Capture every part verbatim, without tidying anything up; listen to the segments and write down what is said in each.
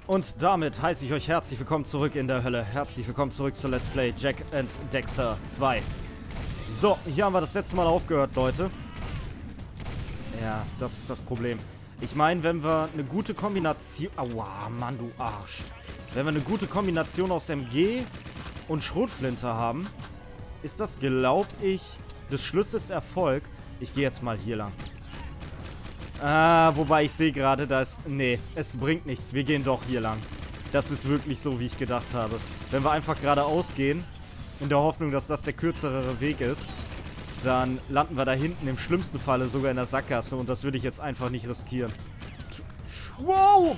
Und damit heiße ich euch herzlich willkommen zurück in der Hölle. Herzlich willkommen zurück zu Let's Play Jak and Daxter zwei. So, hier haben wir das letzte Mal aufgehört, Leute. Ja, das ist das Problem. Ich meine, wenn wir eine gute Kombination... Aua, Mann, du Arsch. Wenn wir eine gute Kombination aus M G und Schrotflinte haben, ist das, glaube ich, des Schlüssels Erfolg. Ich gehe jetzt mal hier lang. Ah, wobei ich sehe gerade, dass... Nee, es bringt nichts. Wir gehen doch hier lang. Das ist wirklich so, wie ich gedacht habe. Wenn wir einfach geradeaus gehen, in der Hoffnung, dass das der kürzere Weg ist, dann landen wir da hinten im schlimmsten Falle sogar in der Sackgasse. Und das würde ich jetzt einfach nicht riskieren. Wow!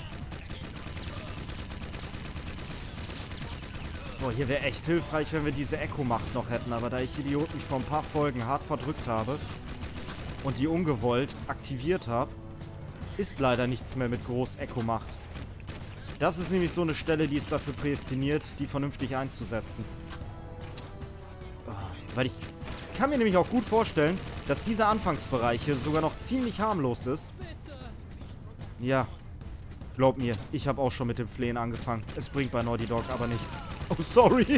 Boah, hier wäre echt hilfreich, wenn wir diese Echo-Macht noch hätten. Aber da ich Idioten vor ein paar Folgen hart verdrückt habe und die ungewollt aktiviert habe, ist leider nichts mehr mit groß Echo-Macht. Das ist nämlich so eine Stelle, die ist dafür prädestiniert, die vernünftig einzusetzen. Weil ich kann mir nämlich auch gut vorstellen, dass dieser Anfangsbereich hier sogar noch ziemlich harmlos ist. Ja, glaub mir, ich habe auch schon mit dem Flehen angefangen. Es bringt bei Naughty Dog aber nichts. Oh, sorry.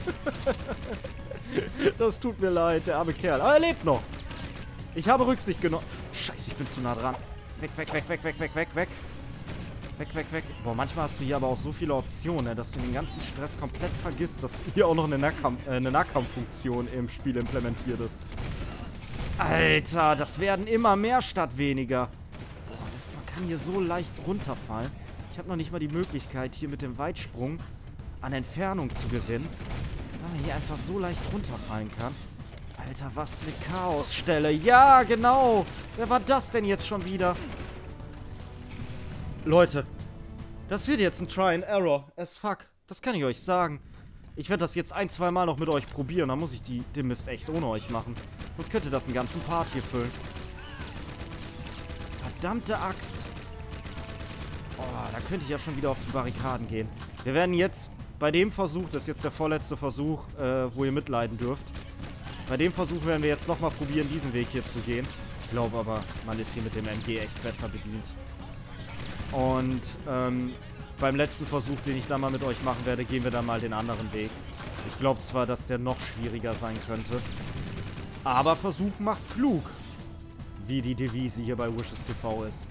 Das tut mir leid, der arme Kerl. Aber er lebt noch. Ich habe Rücksicht genommen. Scheiße, ich bin zu nah dran. Weg, weg, weg, weg, weg, weg, weg, weg. Weg, weg, weg. Boah, manchmal hast du hier aber auch so viele Optionen, dass du den ganzen Stress komplett vergisst, dass hier auch noch eine, Nahkamp äh, eine Nahkampffunktion im Spiel implementiert ist. Alter, das werden immer mehr statt weniger. Boah, das, man kann hier so leicht runterfallen. Ich habe noch nicht mal die Möglichkeit, hier mit dem Weitsprung an Entfernung zu gewinnen, weil man hier einfach so leicht runterfallen kann. Alter, was eine Chaosstelle. Ja, genau. Wer war das denn jetzt schon wieder? Leute, das wird jetzt ein Try and Error as fuck. Das kann ich euch sagen. Ich werde das jetzt ein, zwei Mal noch mit euch probieren. Dann muss ich die, den Mist echt ohne euch machen. Sonst könnte das einen ganzen Part hier füllen. Verdammte Axt. Oh, da könnte ich ja schon wieder auf die Barrikaden gehen. Wir werden jetzt bei dem Versuch, das ist jetzt der vorletzte Versuch, äh, wo ihr mitleiden dürft. Bei dem Versuch werden wir jetzt nochmal probieren, diesen Weg hier zu gehen. Ich glaube aber, man ist hier mit dem M G echt besser bedient. Und ähm, beim letzten Versuch, den ich dann mal mit euch machen werde, gehen wir dann mal den anderen Weg. Ich glaube zwar, dass der noch schwieriger sein könnte. Aber Versuch macht klug. Wie die Devise hier bei Wishes T V ist.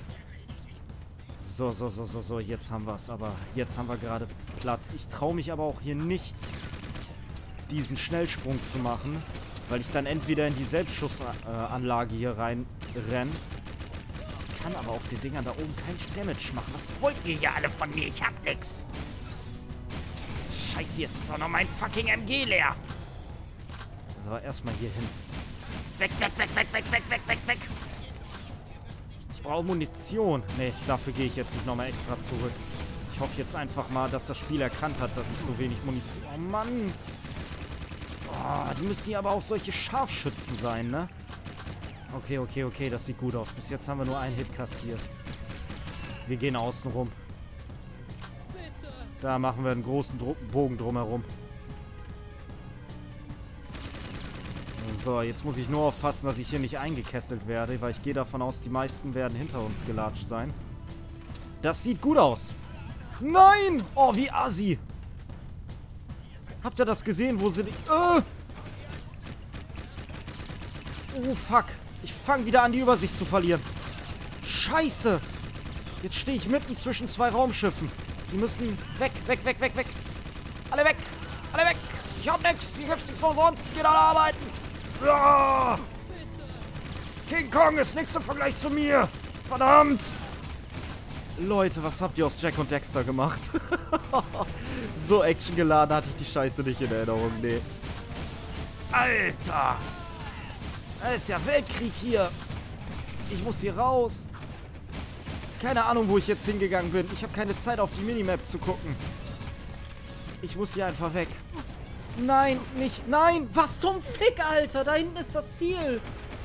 So, so, so, so, so. Jetzt haben wir es aber. Jetzt haben wir gerade Platz. Ich traue mich aber auch hier nicht, diesen Schnellsprung zu machen, weil ich dann entweder in die Selbstschussanlage hier rein renne. Ich kann aber auch den Dingern da oben keinen Damage machen. Was wollt ihr hier alle von mir? Ich hab nix. Scheiße, jetzt ist auch noch mein fucking M G leer. Also erstmal hier hin. Weg, weg, weg, weg, weg, weg, weg, weg, weg. Ich brauche Munition. Nee, dafür gehe ich jetzt nicht nochmal extra zurück. Ich hoffe jetzt einfach mal, dass das Spiel erkannt hat, dass ich so wenig Munition... Oh Mann. Oh, die müssen hier aber auch solche Scharfschützen sein, ne? Okay, okay, okay, das sieht gut aus. Bis jetzt haben wir nur einen Hit kassiert. Wir gehen außen rum. Da machen wir einen großen Dro- Bogen drumherum. So, jetzt muss ich nur aufpassen, dass ich hier nicht eingekesselt werde, weil ich gehe davon aus, die meisten werden hinter uns gelatscht sein. Das sieht gut aus. Nein! Oh, wie assi. Habt ihr das gesehen, wo sie... Äh! Oh, fuck. Ich fange wieder an, die Übersicht zu verlieren. Scheiße. Jetzt stehe ich mitten zwischen zwei Raumschiffen. Die müssen weg, weg, weg, weg, weg. Alle weg. Alle weg. Ich hab nix. Ich hab's nichts umsonst. Geht alle arbeiten. Ja. King Kong ist nichts im Vergleich zu mir. Verdammt. Leute, was habt ihr aus Jak und Daxter gemacht? So actiongeladen hatte ich die Scheiße nicht in Erinnerung. Nee. Alter. Es ist ja Weltkrieg hier. Ich muss hier raus. Keine Ahnung, wo ich jetzt hingegangen bin. Ich habe keine Zeit, auf die Minimap zu gucken. Ich muss hier einfach weg. Nein, nicht. Nein, was zum Fick, Alter. Da hinten ist das Ziel.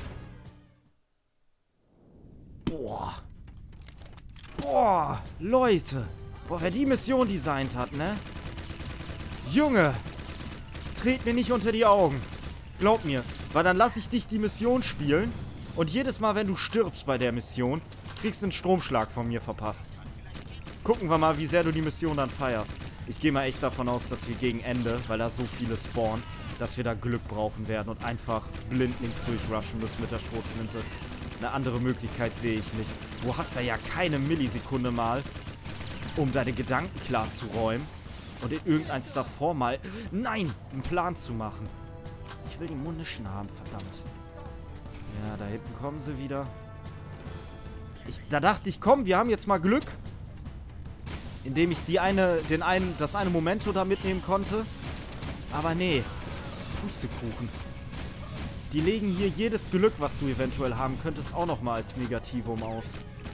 Boah. Boah, Leute. Boah, wer die Mission designt hat, ne? Junge. Tret mir nicht unter die Augen. Glaub mir. Weil dann lasse ich dich die Mission spielen und jedes Mal, wenn du stirbst bei der Mission, kriegst du einen Stromschlag von mir verpasst. gucken wir mal, wie sehr du die Mission dann feierst. Ich gehe mal echt davon aus, dass wir gegen Ende, weil da so viele spawnen, dass wir da Glück brauchen werden und einfach blindlings durchrushen müssen mit der Schrotflinte. Eine andere Möglichkeit sehe ich nicht. Du hast da ja keine Millisekunde mal, um deine Gedanken klar zu räumen und in irgendeins davor mal, nein, einen Plan zu machen. Ich will die Munition haben, verdammt. Ja, da hinten kommen sie wieder. Ich, da dachte ich, komm, wir haben jetzt mal Glück. Indem ich die eine, den einen, das eine Momento da mitnehmen konnte. Aber nee. Pustekuchen. Die legen hier jedes Glück, was du eventuell haben könntest, auch nochmal als Negativum aus.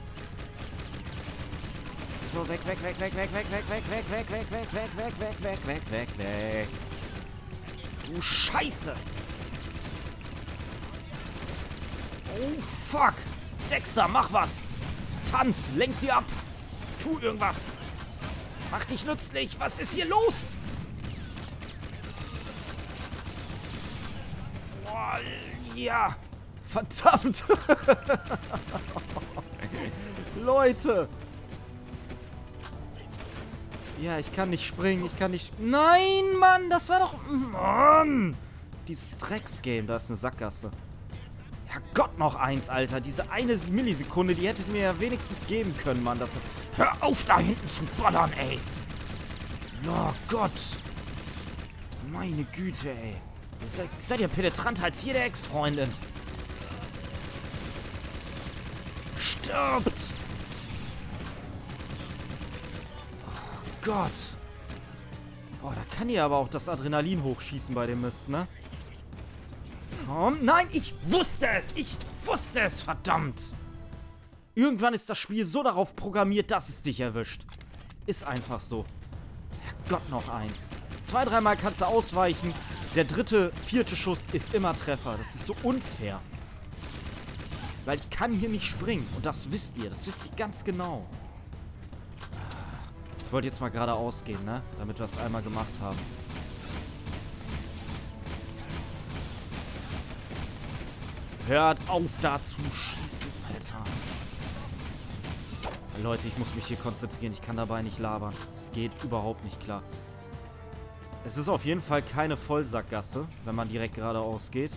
So, weg, weg, weg, weg, weg, weg, weg, weg, weg, weg, weg, weg, weg, weg, weg, weg, weg, weg, weg. Du Scheiße! Oh, fuck! Dexter, mach was! Tanz, lenk sie ab! Tu irgendwas! Mach dich nützlich! Was ist hier los? Boah, ja! Verdammt! Leute! Ja, ich kann nicht springen, ich kann nicht... Nein, Mann, das war doch... Mann! Dieses Drecksgame, da ist eine Sackgasse. Herrgott, noch eins, Alter. Diese eine Millisekunde, die hättet mir ja wenigstens geben können, Mann. Das... Hör auf, da hinten zu ballern, ey. Oh Gott. Meine Güte, ey. Ihr seid, seid ihr penetranter als jede Ex-Freundin. Stirbt! Oh Gott. Boah, da kann ihr aber auch das Adrenalin hochschießen bei dem Mist, ne? Komm, nein, ich wusste es! Ich wusste es, verdammt! Irgendwann ist das Spiel so darauf programmiert, dass es dich erwischt. Ist einfach so. Herrgott, noch eins. Zwei, dreimal kannst du ausweichen. Der dritte, vierte Schuss ist immer Treffer. Das ist so unfair. Weil ich kann hier nicht springen. Und das wisst ihr. Das wisst ihr ganz genau. Ich wollte jetzt mal geradeaus gehen, ne? Damit wir es einmal gemacht haben. Hört auf, da zu schießen, Alter. Leute, ich muss mich hier konzentrieren. Ich kann dabei nicht labern. Es geht überhaupt nicht klar. Es ist auf jeden Fall keine Vollsackgasse, wenn man direkt geradeaus geht.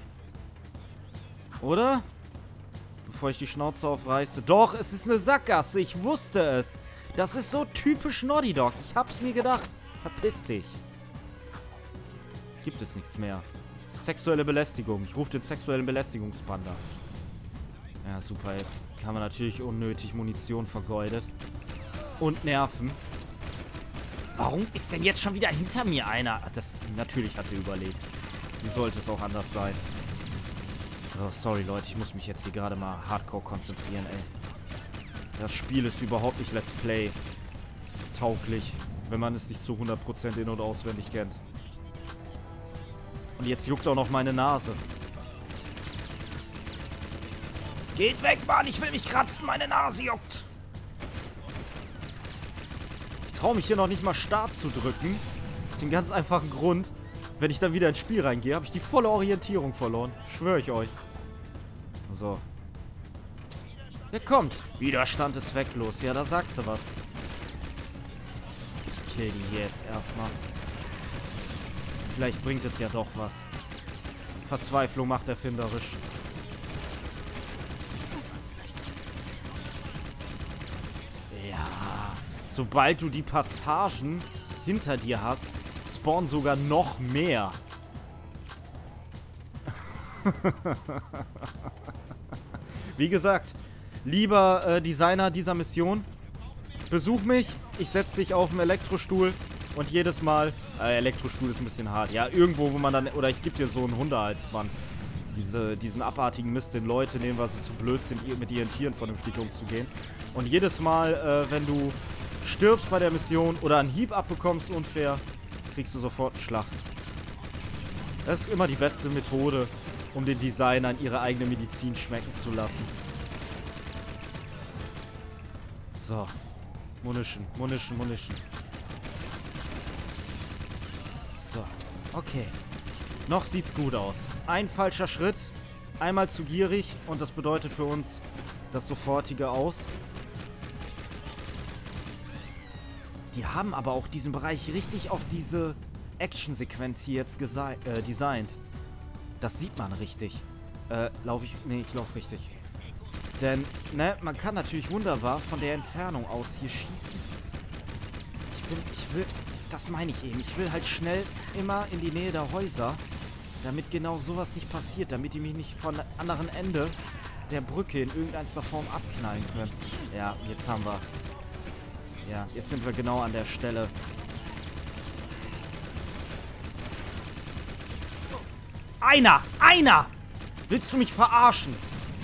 Oder? Bevor ich die Schnauze aufreiße. Doch, es ist eine Sackgasse. Ich wusste es. Das ist so typisch Naughty Dog. Ich hab's mir gedacht. Verpiss dich. Gibt es nichts mehr. Sexuelle Belästigung. Ich rufe den sexuellen Belästigungspanda. Ja, super. Jetzt haben wir natürlich unnötig Munition vergeudet. Und Nerven. Warum ist denn jetzt schon wieder hinter mir einer? Das natürlich hat er überlebt. Wie sollte es auch anders sein? Oh, sorry, Leute. Ich muss mich jetzt hier gerade mal hardcore konzentrieren, ey. Das Spiel ist überhaupt nicht Let's Play tauglich, wenn man es nicht zu hundert Prozent in- und auswendig kennt. Und jetzt juckt auch noch meine Nase. Geht weg, Mann! Ich will mich kratzen! Meine Nase juckt! Ich traue mich hier noch nicht mal Start zu drücken. Aus dem ganz einfachen Grund, wenn ich dann wieder ins Spiel reingehe, habe ich die volle Orientierung verloren. Schwöre ich euch. So. Wer kommt? Widerstand ist zwecklos. Ja, da sagst du was. Ich kill die hier jetzt erstmal. Vielleicht bringt es ja doch was. Verzweiflung macht erfinderisch. Ja. Sobald du die Passagen hinter dir hast, spawnen sogar noch mehr. Wie gesagt, lieber äh, Designer dieser Mission, besuch mich. Ich setze dich auf den Elektrostuhl. Und jedes Mal, äh, Elektrostuhl ist ein bisschen hart. Ja, irgendwo, wo man dann, oder ich gebe dir so einen Hundehalsband. Diese, diesen abartigen Mist, den Leute nehmen, weil sie zu blöd sind, mit ihren Tieren vernünftig umzugehen. Und jedes Mal, äh, wenn du stirbst bei der Mission oder einen Hieb abbekommst unfair, kriegst du sofort einen Schlag. Das ist immer die beste Methode, um den Designern ihre eigene Medizin schmecken zu lassen. So. Munition, Munition, Munition. So, okay. Noch sieht's gut aus. Ein falscher Schritt, einmal zu gierig und das bedeutet für uns das sofortige Aus. Die haben aber auch diesen Bereich richtig auf diese Action-Sequenz hier jetzt äh, designt. Das sieht man richtig. Äh, laufe ich... Nee, ich laufe richtig. Denn, ne, man kann natürlich wunderbar von der Entfernung aus hier schießen. Ich bin... Ich will... Das meine ich eben. Ich will halt schnell immer in die Nähe der Häuser, damit genau sowas nicht passiert. Damit die mich nicht von anderen Ende der Brücke in irgendeiner Form abknallen können. Ja, jetzt haben wir... Ja, jetzt sind wir genau an der Stelle. Einer! Einer! Willst du mich verarschen?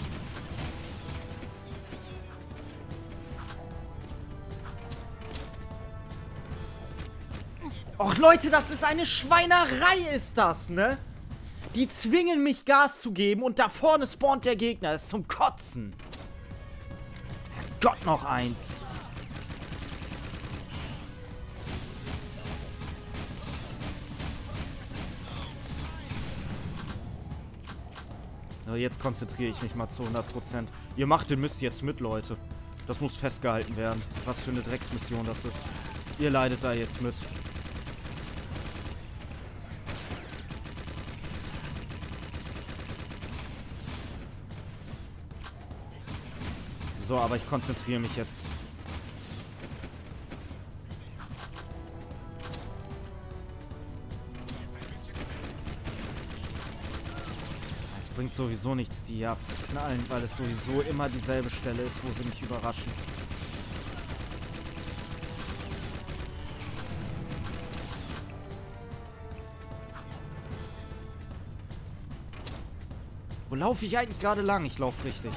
Och Leute, das ist eine Schweinerei, ist das, ne? Die zwingen mich Gas zu geben und da vorne spawnt der Gegner. Das ist zum Kotzen. Herrgott, noch eins. So, jetzt konzentriere ich mich mal zu hundert Prozent. Ihr macht den Mist jetzt mit, Leute. Das muss festgehalten werden. Was für eine Drecksmission das ist. Ihr leidet da jetzt mit. So, aber ich konzentriere mich jetzt. Es bringt sowieso nichts, die hier abzuknallen, weil es sowieso immer dieselbe Stelle ist, wo sie mich überraschen. Wo laufe ich eigentlich gerade lang? Ich laufe richtig.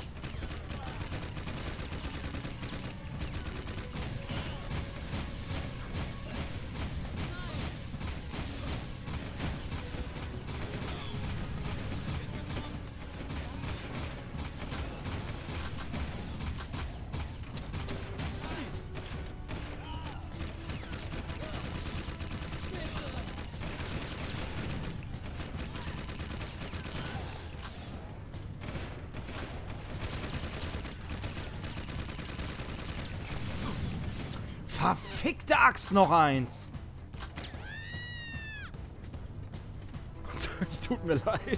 Verfickte Axt, noch eins. Tut mir leid.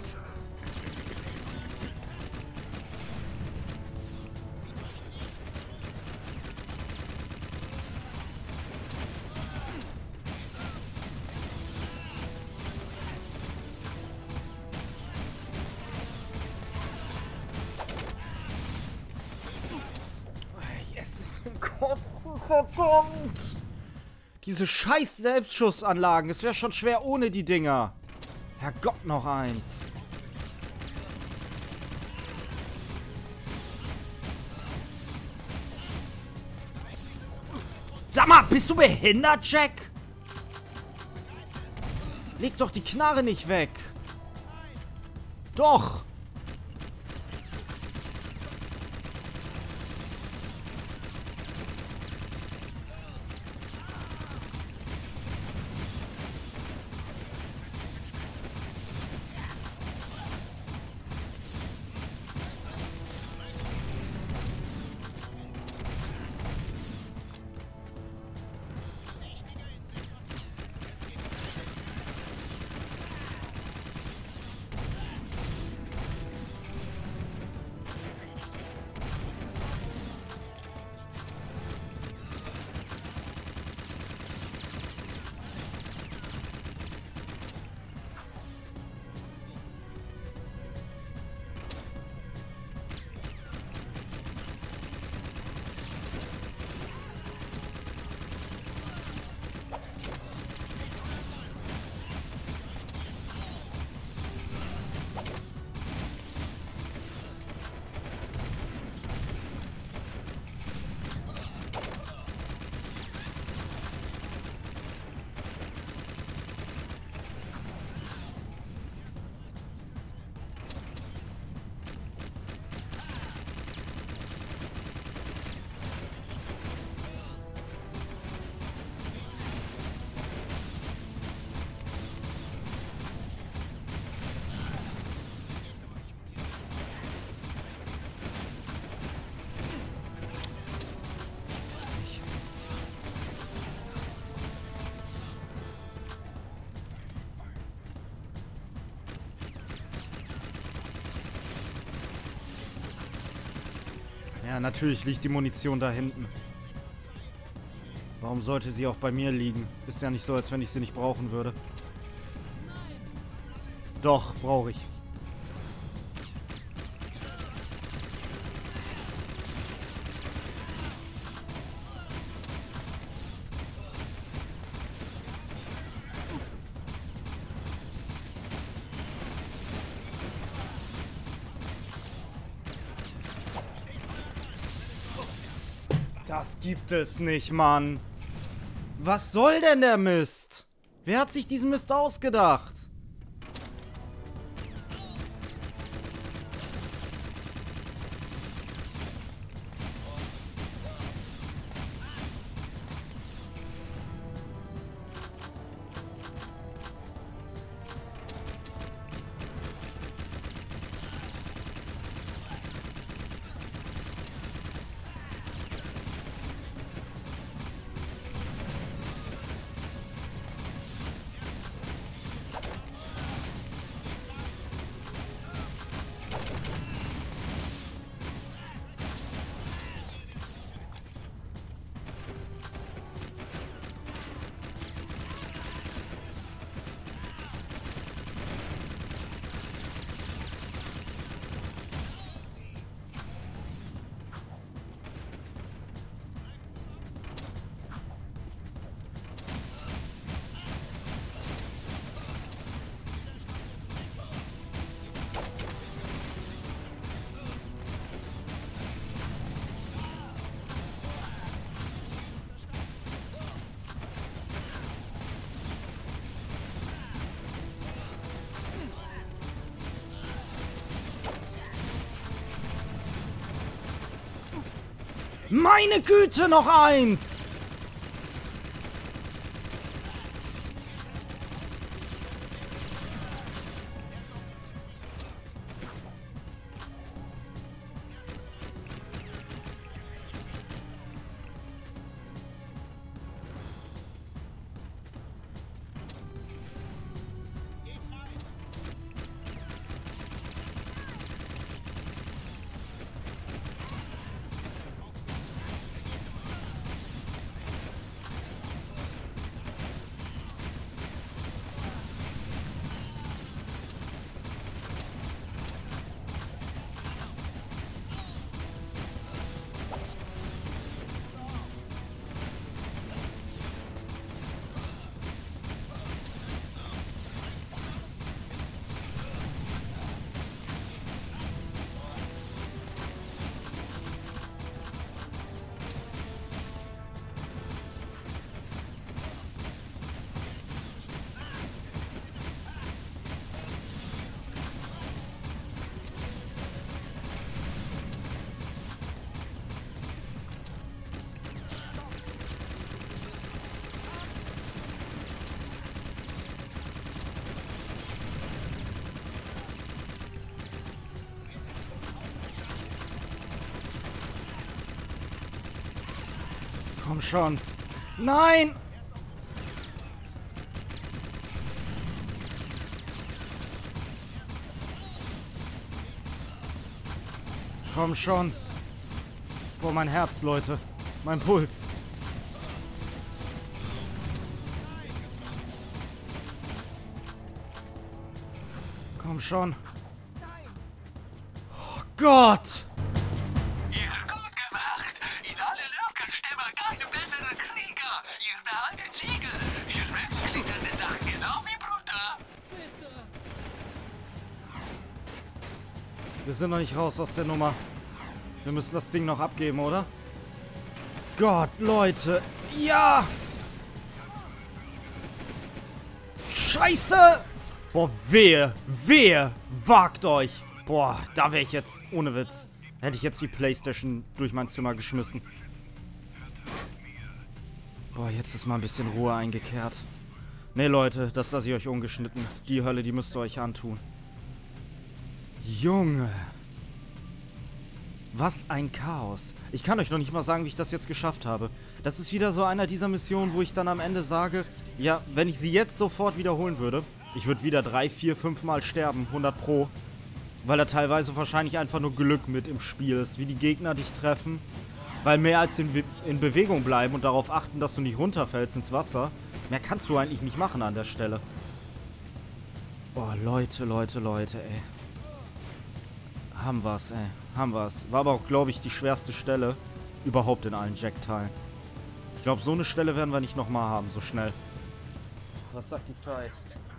Yes, ist im Kopf. Verdammt! Diese scheiß Selbstschussanlagen. Es wäre schon schwer ohne die Dinger. Herrgott, noch eins. Sag mal, bist du behindert, Jack? Leg doch die Knarre nicht weg. Doch. Ja, natürlich liegt die Munition da hinten. Warum sollte sie auch bei mir liegen? Ist ja nicht so, als wenn ich sie nicht brauchen würde. Doch, brauche ich. Das gibt es nicht, Mann. Was soll denn der Mist? Wer hat sich diesen Mist ausgedacht? Meine Güte, noch eins! Komm schon. Nein! Komm schon. Boah, mein Herz, Leute. Mein Puls. Komm schon. Oh Gott! Wir sind noch nicht raus aus der Nummer. Wir müssen das Ding noch abgeben, oder? Gott, Leute. Ja! Scheiße! Boah, wehe, wehe, wagt euch. Boah, da wäre ich jetzt, ohne Witz, hätte ich jetzt die Playstation durch mein Zimmer geschmissen. Boah, jetzt ist mal ein bisschen Ruhe eingekehrt. Ne, Leute, das lasse ich euch ungeschnitten. Die Hölle, die müsst ihr euch antun. Junge. Was ein Chaos. Ich kann euch noch nicht mal sagen, wie ich das jetzt geschafft habe. Das ist wieder so einer dieser Missionen, wo ich dann am Ende sage, ja, wenn ich sie jetzt sofort wiederholen würde, ich würde wieder drei, vier, fünf Mal sterben, hundert pro. Weil da teilweise wahrscheinlich einfach nur Glück mit im Spiel ist, wie die Gegner dich treffen. Weil mehr als in, Be in Bewegung bleiben und darauf achten, dass du nicht runterfällst ins Wasser, mehr kannst du eigentlich nicht machen an der Stelle. Boah, Leute, Leute, Leute, ey. Haben wir's, ey. Haben wir's. War aber auch, glaube ich, die schwerste Stelle überhaupt in allen Jack-Teilen. Ich glaube, so eine Stelle werden wir nicht nochmal haben, so schnell. Was sagt die Zeit?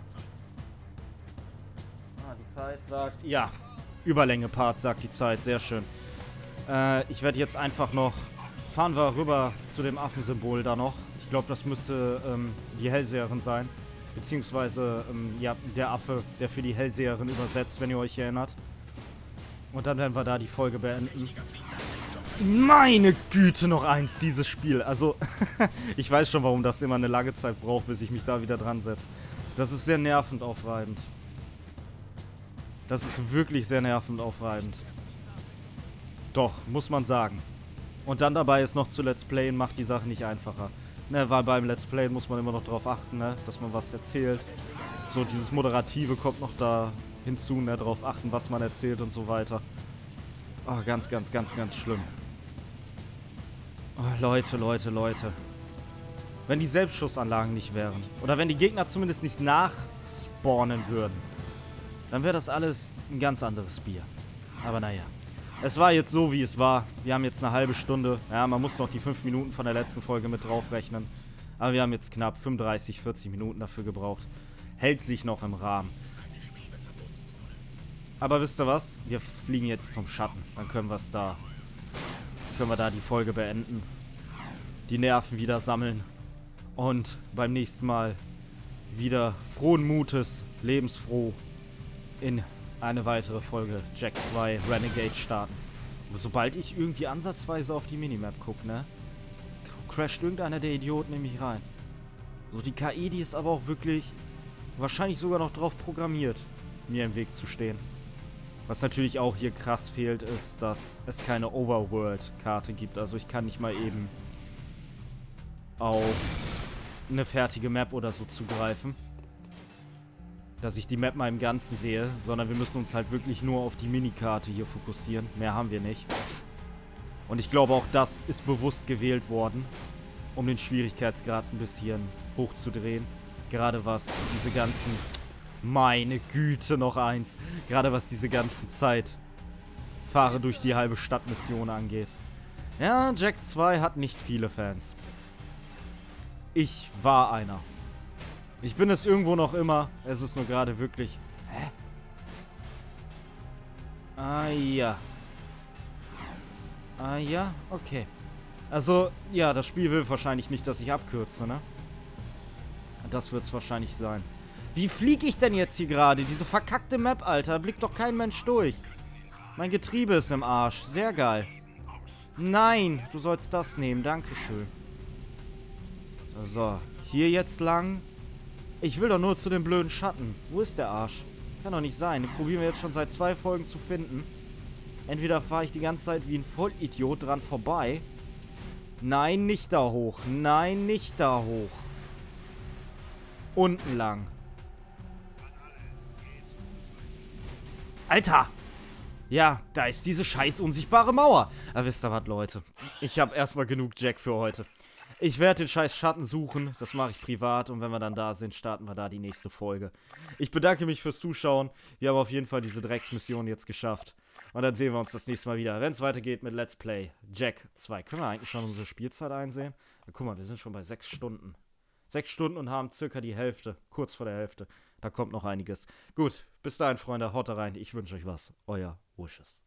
Ah, die Zeit sagt... Ja, Überlänge-Part sagt die Zeit. Sehr schön. Äh, ich werde jetzt einfach noch... Fahren wir rüber zu dem Affensymbol da noch. Ich glaube, das müsste ähm, die Hellseherin sein. Beziehungsweise, ähm, ja, der Affe, der für die Hellseherin übersetzt, wenn ihr euch erinnert. Und dann werden wir da die Folge beenden. Meine Güte, noch eins, dieses Spiel. Also, ich weiß schon, warum das immer eine lange Zeit braucht, bis ich mich da wieder dran setze. Das ist sehr nervend aufreibend. Das ist wirklich sehr nervend aufreibend. Doch, muss man sagen. Und dann dabei ist noch zu Let's Playen, macht die Sache nicht einfacher. Ne, weil beim Let's Playen muss man immer noch darauf achten, ne, dass man was erzählt. So, dieses Moderative kommt noch da hinzu, ne, darauf achten, was man erzählt und so weiter. Oh, ganz, ganz, ganz, ganz schlimm. Oh, Leute, Leute, Leute. Wenn die Selbstschussanlagen nicht wären, oder wenn die Gegner zumindest nicht nachspawnen würden, dann wäre das alles ein ganz anderes Bier. Aber naja. Es war jetzt so, wie es war. Wir haben jetzt eine halbe Stunde. Ja, man muss noch die fünf Minuten von der letzten Folge mit draufrechnen. Aber wir haben jetzt knapp fünfunddreißig, vierzig Minuten dafür gebraucht. Hält sich noch im Rahmen. Aber wisst ihr was? Wir fliegen jetzt zum Schatten. Dann können wir es da... Können wir da die Folge beenden. Die Nerven wieder sammeln. Und beim nächsten Mal wieder frohen Mutes, lebensfroh in eine weitere Folge Jack zwei Renegade starten. Aber sobald ich irgendwie ansatzweise auf die Minimap gucke, ne? Crasht irgendeiner der Idioten in mich rein. So, die K I, die ist aber auch wirklich wahrscheinlich sogar noch drauf programmiert, mir im Weg zu stehen. Was natürlich auch hier krass fehlt, ist, dass es keine Overworld-Karte gibt. Also ich kann nicht mal eben auf eine fertige Map oder so zugreifen. Dass ich die Map mal im Ganzen sehe, sondern wir müssen uns halt wirklich nur auf die Minikarte hier fokussieren. Mehr haben wir nicht. Und ich glaube, auch das ist bewusst gewählt worden, um den Schwierigkeitsgrad ein bisschen hochzudrehen. Gerade was diese ganzen... Meine Güte, noch eins. Gerade was diese ganzen Zeit fahre durch die halbe Stadt Mission angeht. Ja, Jack zwei hat nicht viele Fans. Ich war einer. Ich bin es irgendwo noch immer. Es ist nur gerade wirklich... Hä? Ah ja. Ah ja, okay. Also, ja, das Spiel will wahrscheinlich nicht, dass ich abkürze, ne? Das wird es wahrscheinlich sein. Wie fliege ich denn jetzt hier gerade? Diese verkackte Map, Alter. Blickt doch kein Mensch durch. Mein Getriebe ist im Arsch. Sehr geil. Nein, du sollst das nehmen. Dankeschön. So, hier jetzt lang. Ich will doch nur zu dem blöden Schatten. Wo ist der Arsch? Kann doch nicht sein. Den probieren wir jetzt schon seit zwei Folgen zu finden. Entweder fahre ich die ganze Zeit wie ein Vollidiot dran vorbei. Nein, nicht da hoch. Nein, nicht da hoch. Unten lang. Alter! Ja, da ist diese scheiß unsichtbare Mauer. Aber wisst ihr was, Leute? Ich habe erstmal genug Jack für heute. Ich werde den scheiß Schatten suchen. Das mache ich privat. Und wenn wir dann da sind, starten wir da die nächste Folge. Ich bedanke mich fürs Zuschauen. Wir haben auf jeden Fall diese Drecksmission jetzt geschafft. Und dann sehen wir uns das nächste Mal wieder, wenn es weitergeht mit Let's Play Jack zwei. Können wir eigentlich schon unsere Spielzeit einsehen? Ja, guck mal, wir sind schon bei sechs Stunden. Sechs Stunden und haben circa die Hälfte. Kurz vor der Hälfte. Da kommt noch einiges. Gut, bis dahin, Freunde. Haut rein. Ich wünsche euch was. Euer Ursches.